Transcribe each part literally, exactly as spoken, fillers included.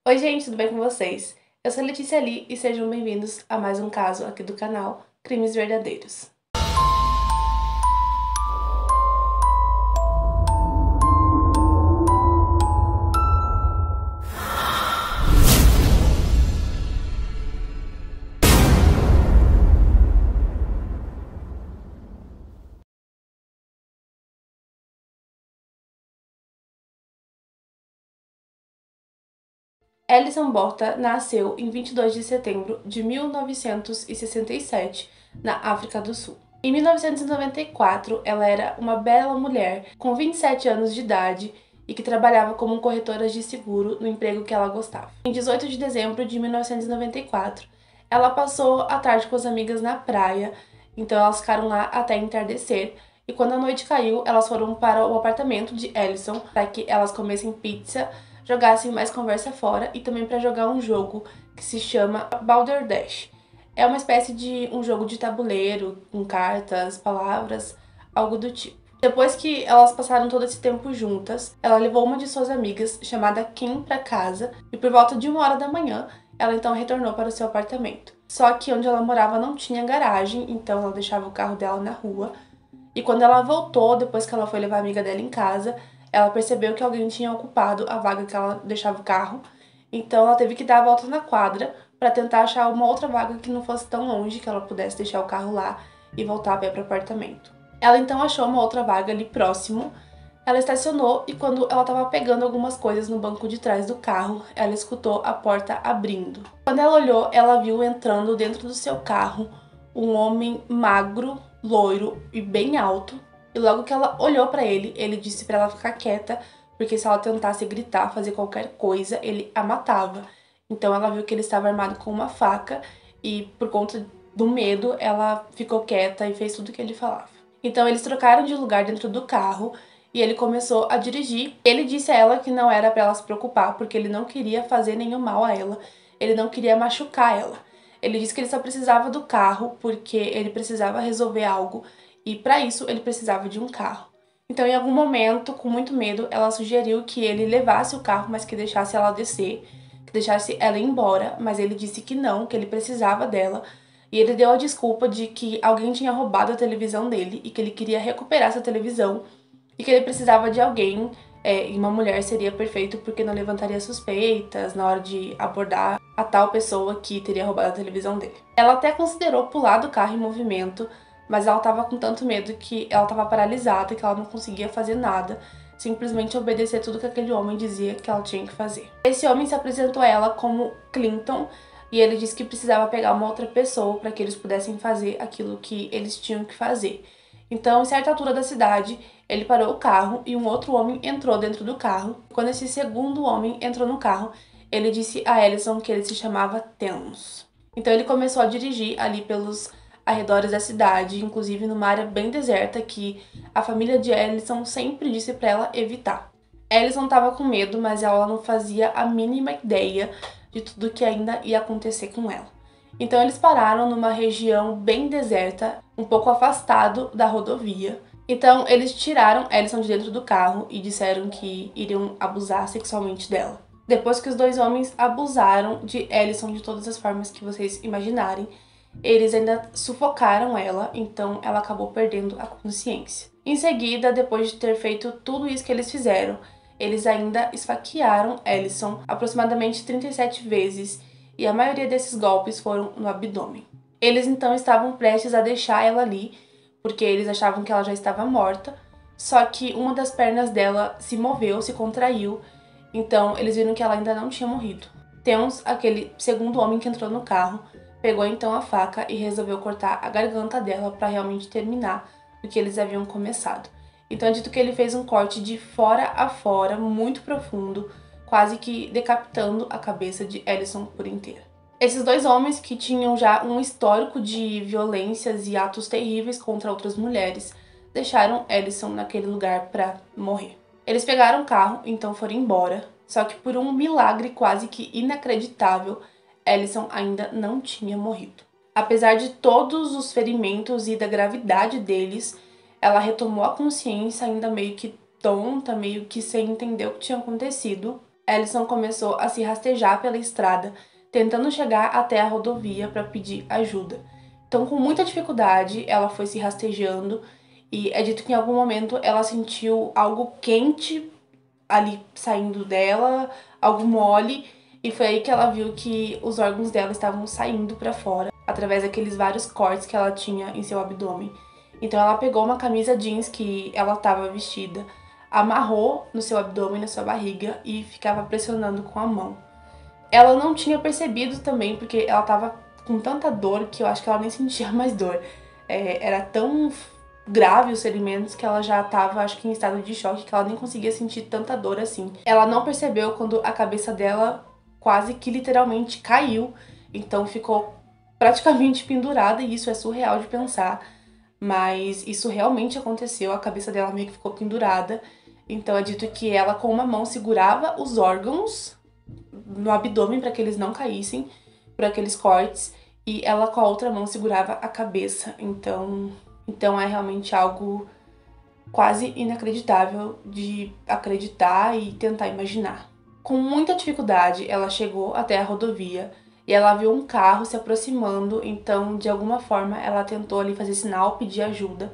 Oi gente, tudo bem com vocês? Eu sou a Letícia Lee e sejam bem-vindos a mais um caso aqui do canal Crimes Verdadeiros. Alison Borta nasceu em vinte e dois de setembro de mil novecentos e sessenta e sete, na África do Sul. Em mil novecentos e noventa e quatro, ela era uma bela mulher com vinte e sete anos de idade e que trabalhava como corretora de seguro no emprego que ela gostava. Em dezoito de dezembro de mil novecentos e noventa e quatro, ela passou a tarde com as amigas na praia, então elas ficaram lá até entardecer. E quando a noite caiu, elas foram para o apartamento de Alison para que elas comessem pizza, jogassem mais conversa fora e também para jogar um jogo que se chama Balderdash. É uma espécie de um jogo de tabuleiro, com cartas, palavras, algo do tipo. Depois que elas passaram todo esse tempo juntas, ela levou uma de suas amigas, chamada Kim, para casa e por volta de uma hora da manhã, ela então retornou para o seu apartamento. Só que onde ela morava não tinha garagem, então ela deixava o carro dela na rua. E quando ela voltou, depois que ela foi levar a amiga dela em casa, ela percebeu que alguém tinha ocupado a vaga que ela deixava o carro, então ela teve que dar a volta na quadra para tentar achar uma outra vaga que não fosse tão longe que ela pudesse deixar o carro lá e voltar a pé para o apartamento. Ela então achou uma outra vaga ali próximo, ela estacionou e quando ela estava pegando algumas coisas no banco de trás do carro, ela escutou a porta abrindo. Quando ela olhou, ela viu entrando dentro do seu carro um homem magro, loiro e bem alto. E logo que ela olhou pra ele, ele disse pra ela ficar quieta, porque se ela tentasse gritar, fazer qualquer coisa, ele a matava. Então ela viu que ele estava armado com uma faca e por conta do medo, ela ficou quieta e fez tudo o que ele falava. Então eles trocaram de lugar dentro do carro e ele começou a dirigir. Ele disse a ela que não era pra ela se preocupar, porque ele não queria fazer nenhum mal a ela, ele não queria machucar ela. Ele disse que ele só precisava do carro porque ele precisava resolver algo e para isso ele precisava de um carro. Então, em algum momento, com muito medo, ela sugeriu que ele levasse o carro, mas que deixasse ela descer, que deixasse ela ir embora, mas ele disse que não, que ele precisava dela. E ele deu a desculpa de que alguém tinha roubado a televisão dele e que ele queria recuperar essa televisão e que ele precisava de alguém, é, e uma mulher seria perfeito porque não levantaria suspeitas na hora de abordar a tal pessoa que teria roubado a televisão dele. Ela até considerou pular do carro em movimento, mas ela estava com tanto medo que ela estava paralisada, que ela não conseguia fazer nada, simplesmente obedecer tudo que aquele homem dizia que ela tinha que fazer. Esse homem se apresentou a ela como Clinton e ele disse que precisava pegar uma outra pessoa para que eles pudessem fazer aquilo que eles tinham que fazer. Então, em certa altura da cidade, ele parou o carro e um outro homem entrou dentro do carro. Quando esse segundo homem entrou no carro, ele disse a Alison que ele se chamava Thanos. Então ele começou a dirigir ali pelos arredores da cidade, inclusive numa área bem deserta que a família de Alison sempre disse para ela evitar. Alison estava com medo, mas ela não fazia a mínima ideia de tudo que ainda ia acontecer com ela. Então eles pararam numa região bem deserta, um pouco afastado da rodovia. Então eles tiraram Alison de dentro do carro e disseram que iriam abusar sexualmente dela. Depois que os dois homens abusaram de Alison de todas as formas que vocês imaginarem, eles ainda sufocaram ela, então ela acabou perdendo a consciência. Em seguida, depois de ter feito tudo isso que eles fizeram, eles ainda esfaquearam Alison aproximadamente trinta e sete vezes e a maioria desses golpes foram no abdômen. Eles então estavam prestes a deixar ela ali, porque eles achavam que ela já estava morta, só que uma das pernas dela se moveu, se contraiu, então eles viram que ela ainda não tinha morrido. Temos aquele segundo homem que entrou no carro, pegou então a faca e resolveu cortar a garganta dela para realmente terminar o que eles haviam começado. Então é dito que ele fez um corte de fora a fora, muito profundo, quase que decapitando a cabeça de Alison por inteira. Esses dois homens, que tinham já um histórico de violências e atos terríveis contra outras mulheres, deixaram Alison naquele lugar para morrer. Eles pegaram o carro, então foram embora, só que por um milagre quase que inacreditável, Alison ainda não tinha morrido. Apesar de todos os ferimentos e da gravidade deles, ela retomou a consciência ainda meio que tonta, meio que sem entender o que tinha acontecido. Ellison começou a se rastejar pela estrada, tentando chegar até a rodovia para pedir ajuda. Então, com muita dificuldade, ela foi se rastejando e é dito que em algum momento ela sentiu algo quente ali saindo dela, algo mole, e foi aí que ela viu que os órgãos dela estavam saindo para fora, através daqueles vários cortes que ela tinha em seu abdômen. Então ela pegou uma camisa jeans que ela estava vestida, amarrou no seu abdômen, na sua barriga e ficava pressionando com a mão. Ela não tinha percebido também, porque ela estava com tanta dor que eu acho que ela nem sentia mais dor. É, era tão grave os ferimentos que ela já estava, acho que em estado de choque, que ela nem conseguia sentir tanta dor assim. Ela não percebeu quando a cabeça dela quase que literalmente caiu, então ficou praticamente pendurada, e isso é surreal de pensar, mas isso realmente aconteceu, a cabeça dela meio que ficou pendurada. Então é dito que ela com uma mão segurava os órgãos no abdômen para que eles não caíssem por aqueles cortes, e ela com a outra mão segurava a cabeça. Então, então é realmente algo quase inacreditável de acreditar e tentar imaginar. Com muita dificuldade, ela chegou até a rodovia e ela viu um carro se aproximando, então de alguma forma ela tentou ali fazer sinal, pedir ajuda,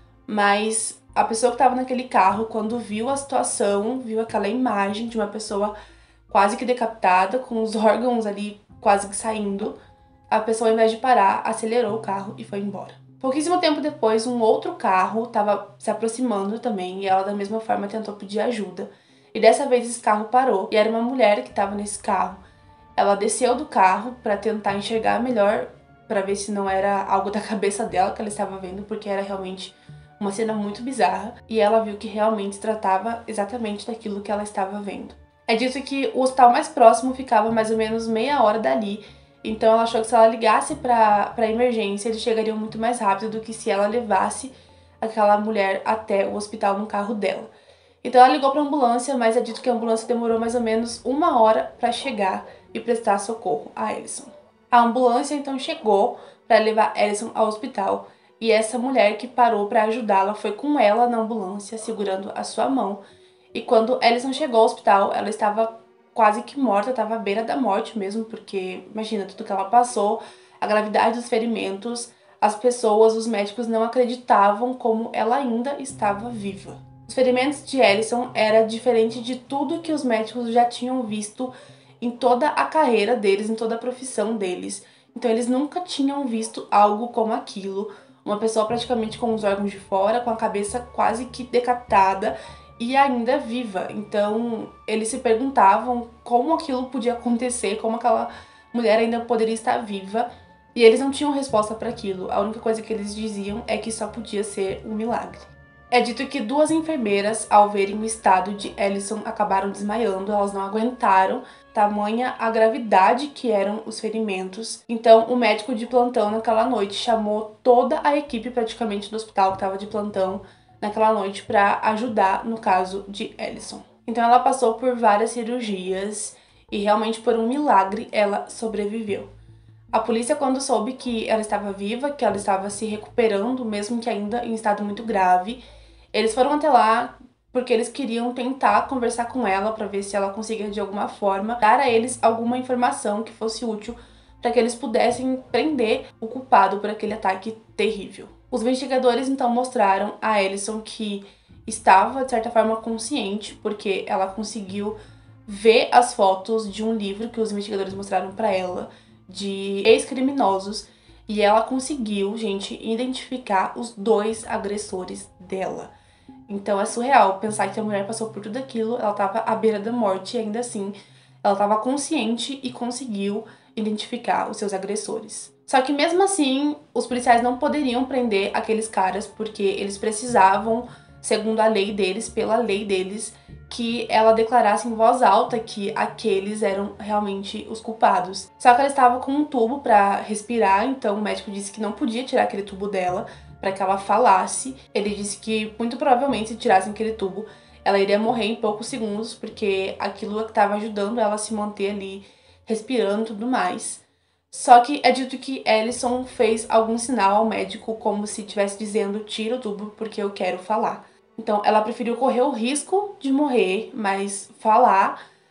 mas a pessoa que estava naquele carro, quando viu a situação, viu aquela imagem de uma pessoa quase que decapitada, com os órgãos ali quase que saindo, a pessoa, ao invés de parar, acelerou o carro e foi embora. Pouquíssimo tempo depois, um outro carro estava se aproximando também e ela da mesma forma tentou pedir ajuda. E dessa vez esse carro parou e era uma mulher que estava nesse carro. Ela desceu do carro para tentar enxergar melhor, para ver se não era algo da cabeça dela que ela estava vendo, porque era realmente uma cena muito bizarra, e ela viu que realmente se tratava exatamente daquilo que ela estava vendo. É dito que o hospital mais próximo ficava mais ou menos meia hora dali, então ela achou que se ela ligasse para a emergência, eles chegariam muito mais rápido do que se ela levasse aquela mulher até o hospital no carro dela. Então ela ligou para a ambulância, mas é dito que a ambulância demorou mais ou menos uma hora para chegar e prestar socorro a Ellison. A ambulância então chegou para levar Ellison ao hospital, e essa mulher que parou para ajudá-la foi com ela na ambulância, segurando a sua mão. E quando Ellison chegou ao hospital, ela estava quase que morta, estava à beira da morte mesmo, porque imagina tudo que ela passou, a gravidade dos ferimentos, as pessoas, os médicos não acreditavam como ela ainda estava viva. Os ferimentos de Ellison era diferente de tudo que os médicos já tinham visto em toda a carreira deles, em toda a profissão deles. Então eles nunca tinham visto algo como aquilo. Uma pessoa praticamente com os órgãos de fora, com a cabeça quase que decapitada e ainda viva. Então eles se perguntavam como aquilo podia acontecer, como aquela mulher ainda poderia estar viva. E eles não tinham resposta para aquilo. A única coisa que eles diziam é que só podia ser um milagre. É dito que duas enfermeiras, ao verem o estado de Ellison, acabaram desmaiando, elas não aguentaram, tamanha a gravidade que eram os ferimentos. Então o médico de plantão naquela noite chamou toda a equipe praticamente do hospital que estava de plantão naquela noite para ajudar no caso de Ellison. Então ela passou por várias cirurgias e realmente por um milagre ela sobreviveu. A polícia, quando soube que ela estava viva, que ela estava se recuperando, mesmo que ainda em estado muito grave, eles foram até lá porque eles queriam tentar conversar com ela para ver se ela conseguia de alguma forma dar a eles alguma informação que fosse útil para que eles pudessem prender o culpado por aquele ataque terrível. Os investigadores então mostraram a Ellison que estava de certa forma consciente, porque ela conseguiu ver as fotos de um livro que os investigadores mostraram para ela de ex-criminosos, e ela conseguiu, gente, identificar os dois agressores dela. Então é surreal pensar que a mulher passou por tudo aquilo, ela estava à beira da morte e ainda assim ela estava consciente e conseguiu identificar os seus agressores. Só que mesmo assim, os policiais não poderiam prender aqueles caras porque eles precisavam, segundo a lei deles, pela lei deles, que ela declarasse em voz alta que aqueles eram realmente os culpados. Só que ela estava com um tubo para respirar, então o médico disse que não podia tirar aquele tubo dela para que ela falasse. Ele disse que muito provavelmente se tirassem aquele tubo, ela iria morrer em poucos segundos, porque aquilo estava ajudando ela a se manter ali respirando e tudo mais. Só que é dito que Ellison fez algum sinal ao médico como se estivesse dizendo: tira o tubo porque eu quero falar. Então ela preferiu correr o risco de morrer, mas falar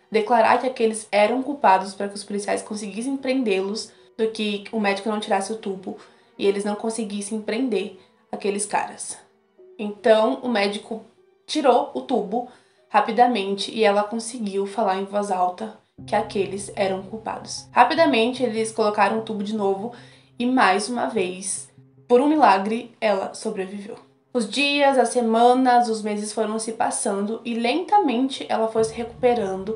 declarar que aqueles eram culpados para que os policiais conseguissem prendê-los, do que o médico não tirasse o tubo e eles não conseguissem prender aqueles caras. Então o médico tirou o tubo rapidamente e ela conseguiu falar em voz alta que aqueles eram culpados. Rapidamente eles colocaram o tubo de novo e mais uma vez, por um milagre, ela sobreviveu. Os dias, as semanas, os meses foram se passando e lentamente ela foi se recuperando,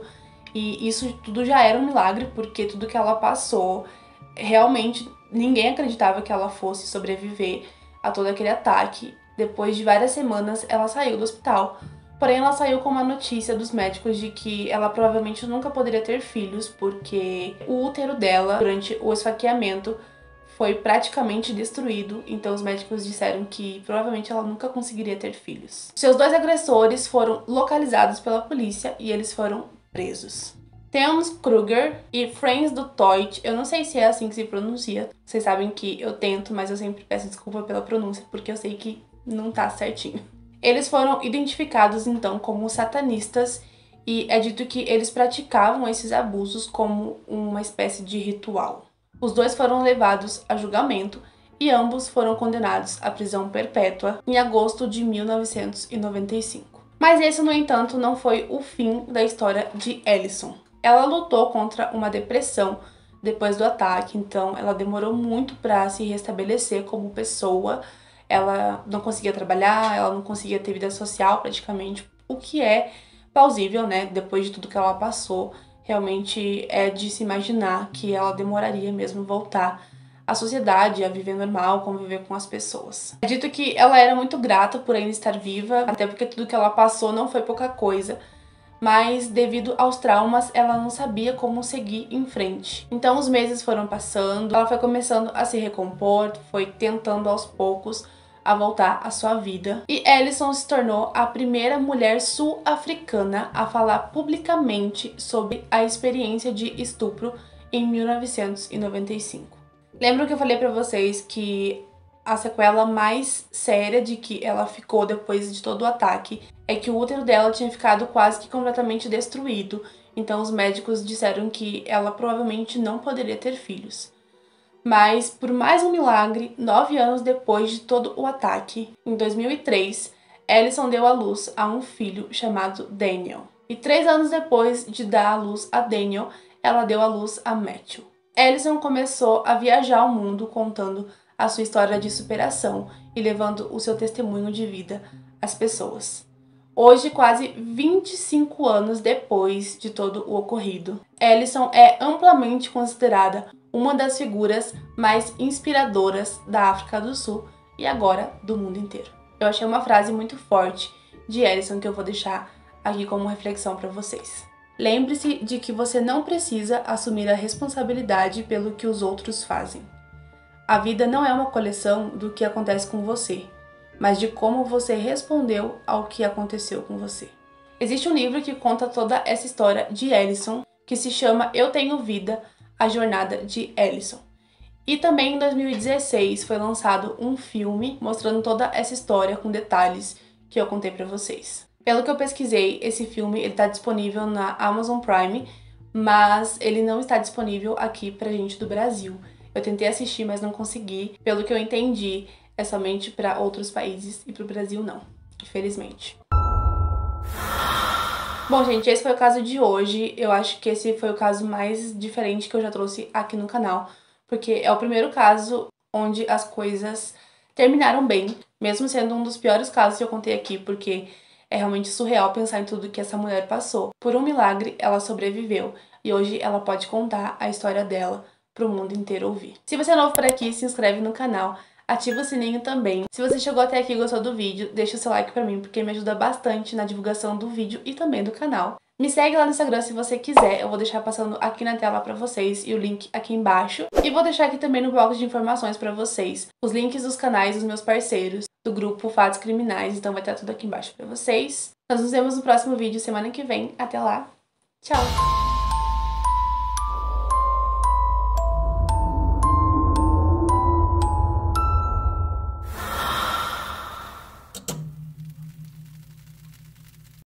e isso tudo já era um milagre porque tudo que ela passou, realmente ninguém acreditava que ela fosse sobreviver a todo aquele ataque. Depois de várias semanas ela saiu do hospital, porém ela saiu com uma notícia dos médicos de que ela provavelmente nunca poderia ter filhos porque o útero dela, durante o esfaqueamento, foi praticamente destruído, então os médicos disseram que provavelmente ela nunca conseguiria ter filhos. Seus dois agressores foram localizados pela polícia e eles foram presos. Temos Kruger e Franz du Toit, eu não sei se é assim que se pronuncia, vocês sabem que eu tento, mas eu sempre peço desculpa pela pronúncia, porque eu sei que não tá certinho. Eles foram identificados então como satanistas e é dito que eles praticavam esses abusos como uma espécie de ritual. Os dois foram levados a julgamento e ambos foram condenados à prisão perpétua em agosto de mil novecentos e noventa e cinco. Mas esse, no entanto, não foi o fim da história de Alison. Ela lutou contra uma depressão depois do ataque, então ela demorou muito para se restabelecer como pessoa. Ela não conseguia trabalhar, ela não conseguia ter vida social praticamente, o que é plausível, né? Depois de tudo que ela passou, realmente é de se imaginar que ela demoraria mesmo voltar à sociedade, a viver normal, conviver com as pessoas. É dito que ela era muito grata por ainda estar viva, até porque tudo que ela passou não foi pouca coisa, mas devido aos traumas, ela não sabia como seguir em frente. Então os meses foram passando, ela foi começando a se recompor, foi tentando aos poucos a voltar à sua vida. E Alison se tornou a primeira mulher sul-africana a falar publicamente sobre a experiência de estupro em mil novecentos e noventa e cinco. Lembro que eu falei pra vocês que a sequela mais séria de que ela ficou depois de todo o ataque é que o útero dela tinha ficado quase que completamente destruído, então os médicos disseram que ela provavelmente não poderia ter filhos. Mas, por mais um milagre, nove anos depois de todo o ataque, em dois mil e três, Alison deu à luz a um filho chamado Daniel. E três anos depois de dar à luz a Daniel, ela deu à luz a Matthew. Alison começou a viajar ao mundo contando a sua história de superação e levando o seu testemunho de vida às pessoas. Hoje, quase vinte e cinco anos depois de todo o ocorrido, Alison é amplamente considerada uma das figuras mais inspiradoras da África do Sul e agora do mundo inteiro. Eu achei uma frase muito forte de Alison que eu vou deixar aqui como reflexão para vocês. Lembre-se de que você não precisa assumir a responsabilidade pelo que os outros fazem. A vida não é uma coleção do que acontece com você, mas de como você respondeu ao que aconteceu com você. Existe um livro que conta toda essa história de Alison, que se chama Eu Tenho Vida, a Jornada de Alison. E também em dois mil e dezesseis foi lançado um filme mostrando toda essa história com detalhes que eu contei pra vocês. Pelo que eu pesquisei, esse filme ele tá disponível na Amazon Prime, mas ele não está disponível aqui pra gente do Brasil. Eu tentei assistir, mas não consegui. Pelo que eu entendi, é somente para outros países e para o Brasil não, infelizmente. Bom, gente, esse foi o caso de hoje. Eu acho que esse foi o caso mais diferente que eu já trouxe aqui no canal, porque é o primeiro caso onde as coisas terminaram bem, mesmo sendo um dos piores casos que eu contei aqui, porque é realmente surreal pensar em tudo que essa mulher passou. Por um milagre, ela sobreviveu e hoje ela pode contar a história dela para o mundo inteiro ouvir. Se você é novo por aqui, se inscreve no canal, ativa o sininho também. Se você chegou até aqui e gostou do vídeo, deixa o seu like pra mim, porque me ajuda bastante na divulgação do vídeo e também do canal. Me segue lá no Instagram se você quiser, eu vou deixar passando aqui na tela pra vocês e o link aqui embaixo. E vou deixar aqui também no bloco de informações pra vocês os links dos canais dos meus parceiros, do grupo Fatos Criminais, então vai estar tudo aqui embaixo pra vocês. Nós nos vemos no próximo vídeo semana que vem. Até lá, tchau!